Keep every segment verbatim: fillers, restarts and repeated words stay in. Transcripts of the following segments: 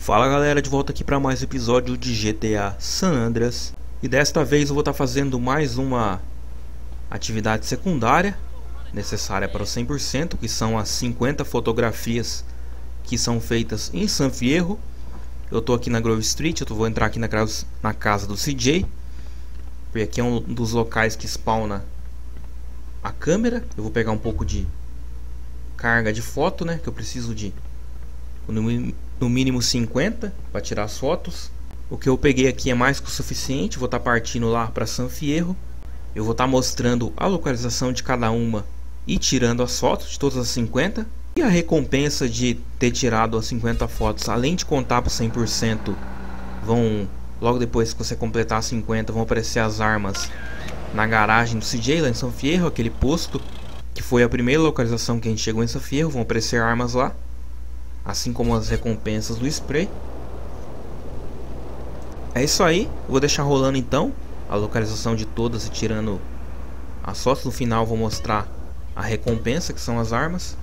Fala galera, de volta aqui para mais um episódio de G T A San Andreas. E desta vez eu vou estar fazendo mais uma atividade secundária necessária para o cem por cento, que são as cinquenta fotografias que são feitas em San Fierro. Eu tô aqui na Grove Street, eu vou entrar aqui na casa, na casa do C J, porque aqui é um dos locais que spawna a câmera. Eu vou pegar um pouco de carga de foto, né, que eu preciso de no mínimo cinquenta para tirar as fotos. O que eu peguei aqui é mais que o suficiente. Vou estar partindo lá para San Fierro. Eu vou estar mostrando a localização de cada uma e tirando as fotos de todas as cinquenta. E a recompensa de ter tirado as cinquenta fotos, além de contar para cem por cento, vão, logo depois que você completar as cinquenta, vão aparecer as armas na garagem do C J lá em San Fierro, aquele posto que foi a primeira localização que a gente chegou em San Fierro. Vão aparecer armas lá, assim como as recompensas do spray. É isso aí, vou deixar rolando então a localização de todas e tirando as fotos. No final vou mostrar a recompensa, que são as armas.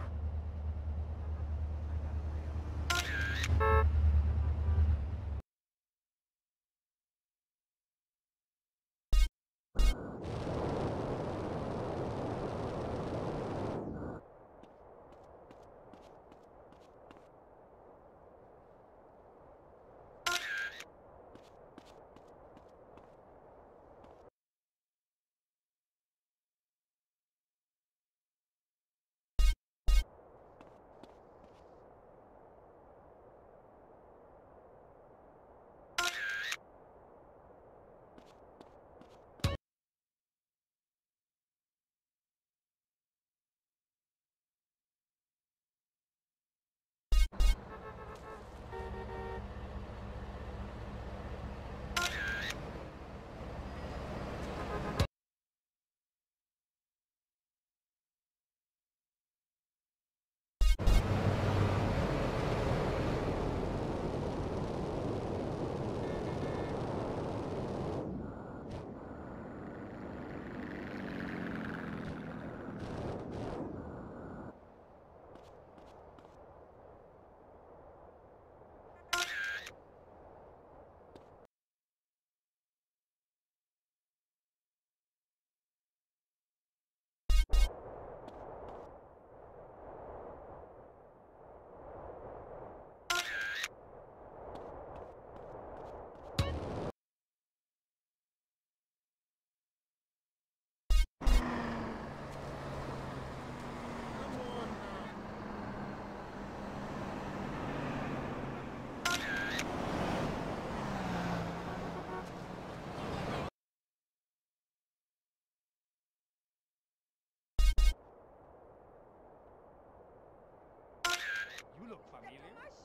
You look familiar.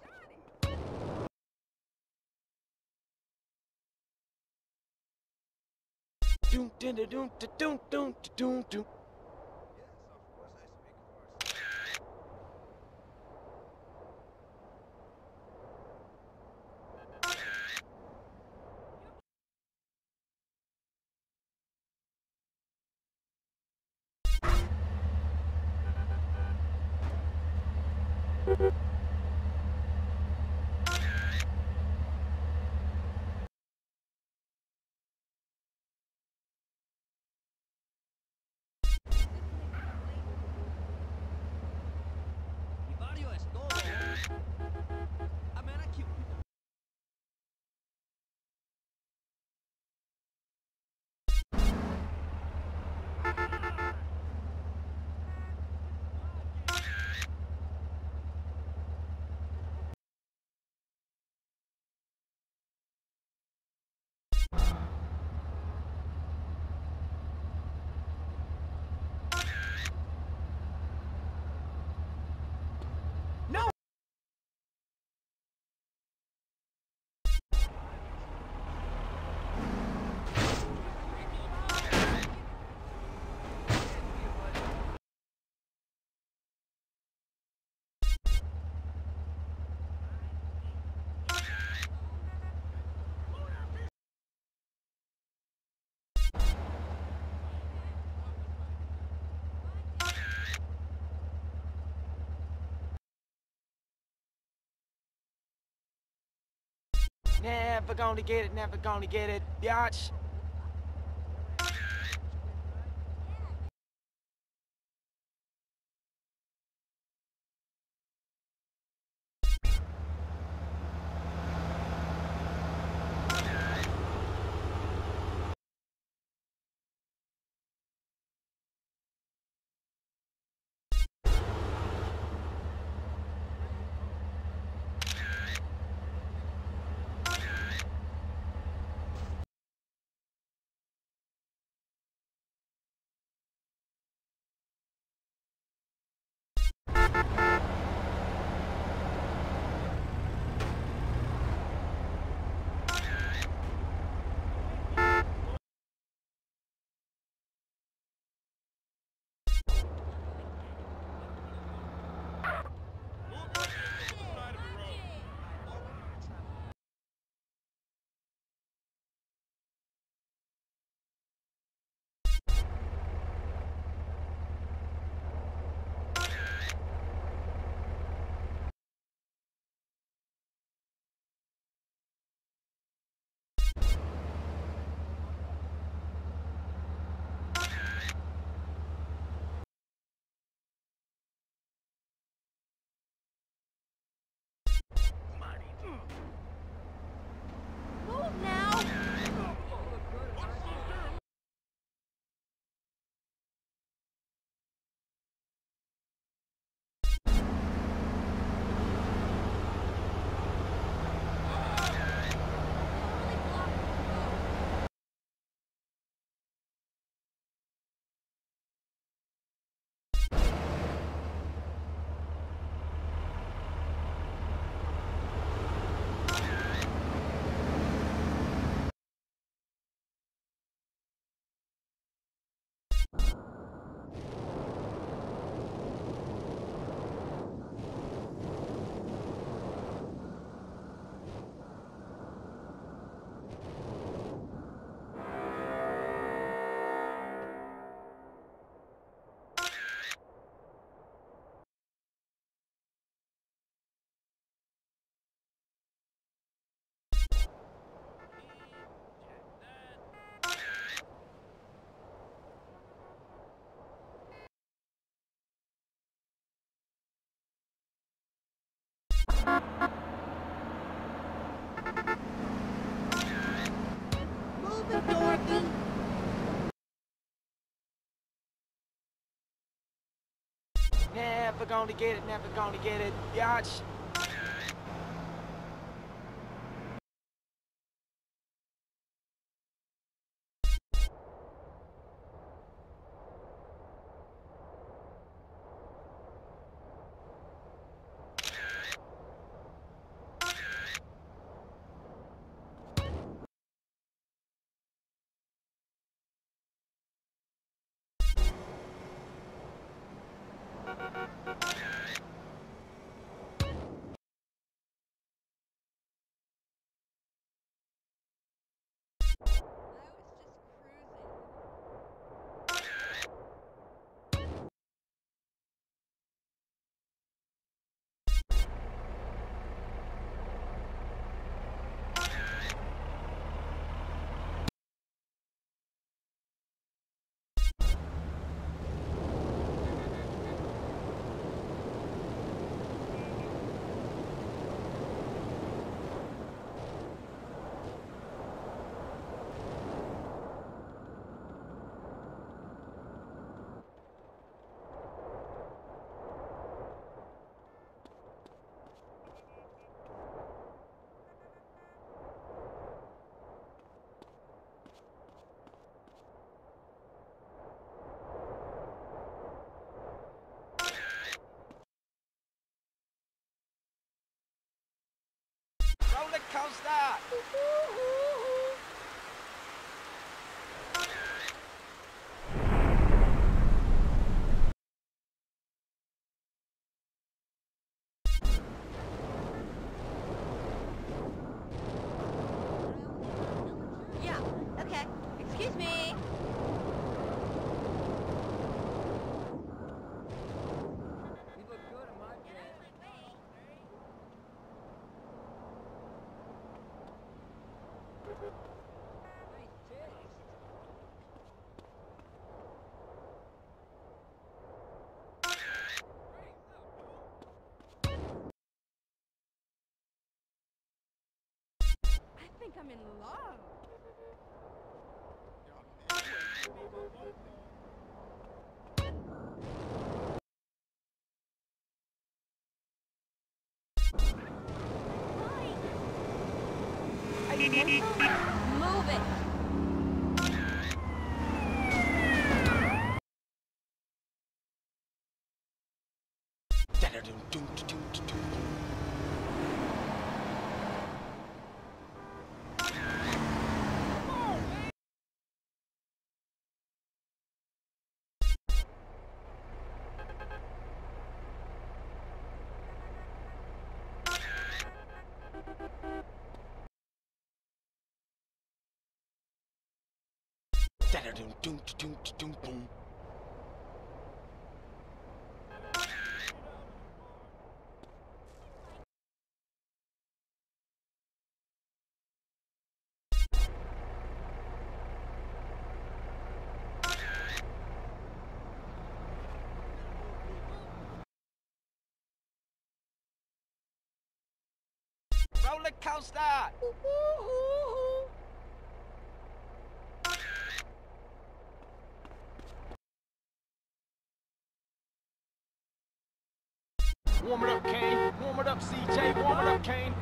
Doom, dun, dun, dun, dun, dun, dun, dun. Never gonna get it, never gonna get it, biatch. Move now! Move it, Dorothy! Never gonna get it, never gonna get it, biatch. I think I'm in love. Move it. Roller coaster! Warm it up, Kane. Warm it up, C J. Warm it up, Kane.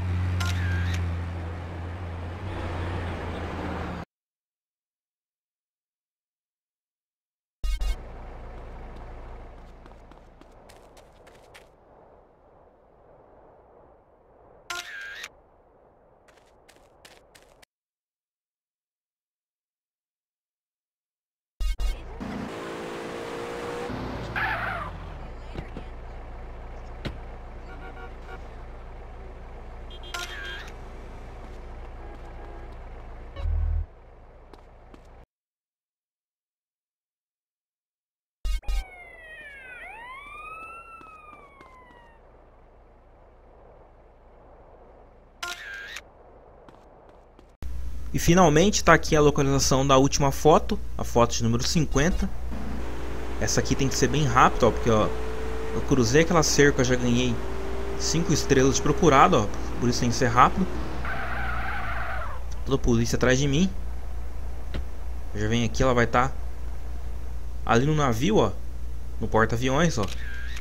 E finalmente está aqui a localização da última foto, a foto de número cinquenta. Essa aqui tem que ser bem rápido, ó, porque ó, eu cruzei aquela cerca, já ganhei cinco estrelas de procurado, ó, por isso tem que ser rápido. Toda a polícia atrás de mim. Eu já vem aqui, ela vai estar tá ali no navio, ó, no porta-aviões, ó.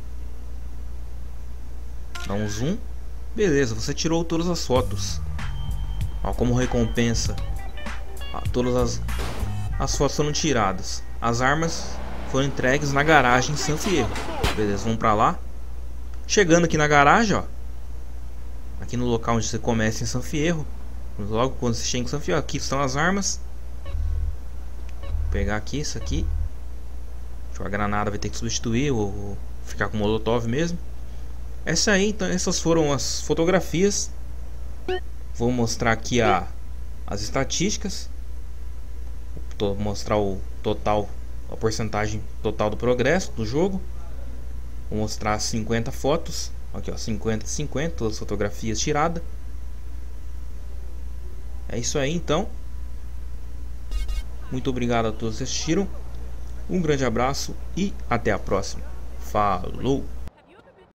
Dá um zoom. Beleza, você tirou todas as fotos. Ó, como recompensa, ó, todas as, as fotos foram tiradas. As armas foram entregues na garagem em San Fierro. Beleza, vamos pra lá. Chegando aqui na garagem, ó, aqui no local onde você começa em San Fierro, logo quando você chega em San Fierro, aqui estão as armas. Vou pegar aqui isso aqui. A granada vai ter que substituir ou, ou ficar com molotov mesmo. Essa aí, então, essas foram as fotografias. Vou mostrar aqui a, as estatísticas. Vou mostrar o total, a porcentagem total do progresso do jogo. Vou mostrar as cinquenta fotos. Aqui ó, cinquenta e cinquenta, todas as fotografias tiradas. É isso aí então. Muito obrigado a todos que assistiram. Um grande abraço e até a próxima. Falou!